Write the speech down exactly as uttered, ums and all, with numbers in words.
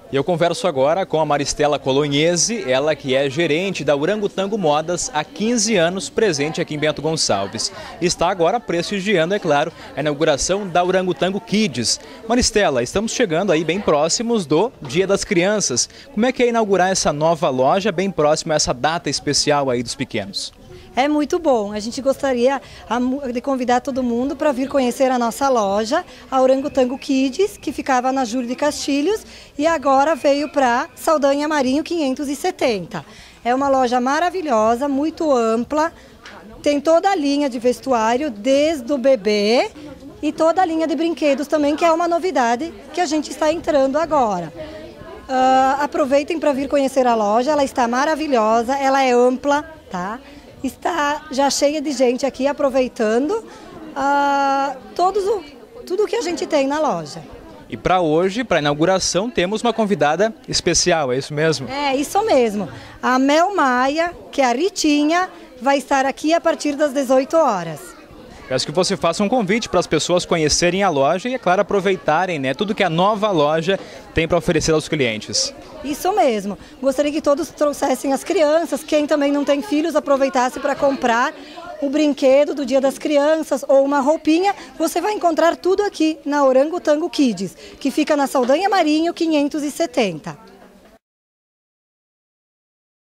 E eu converso agora com a Maristela Colognese, ela que é gerente da Orangotango Modas há quinze anos, presente aqui em Bento Gonçalves. Está agora prestigiando, é claro, a inauguração da Orangotango Kids. Maristela, estamos chegando aí bem próximos do Dia das Crianças. Como é que é inaugurar essa nova loja bem próximo a essa data especial aí dos pequenos? É muito bom. A gente gostaria de convidar todo mundo para vir conhecer a nossa loja, a Orangotango Kids, que ficava na Júlio de Castilhos e agora veio para Saldanha Marinho quinhentos e setenta. É uma loja maravilhosa, muito ampla, tem toda a linha de vestuário, desde o bebê e toda a linha de brinquedos também, que é uma novidade que a gente está entrando agora. Uh, aproveitem para vir conhecer a loja, ela está maravilhosa, ela é ampla, tá? Está já cheia de gente aqui aproveitando uh, todos o, tudo que a gente tem na loja. E para hoje, para a inauguração, temos uma convidada especial, é isso mesmo? É, isso mesmo. A Mel Maia, que é a Ritinha, vai estar aqui a partir das dezoito horas. Peço que você faça um convite para as pessoas conhecerem a loja e, é claro, aproveitarem, né, tudo que a nova loja tem para oferecer aos clientes. Isso mesmo. Gostaria que todos trouxessem as crianças, quem também não tem filhos, aproveitasse para comprar o brinquedo do Dia das Crianças ou uma roupinha. Você vai encontrar tudo aqui na Orangotango Kids, que fica na Saldanha Marinho quinhentos e setenta.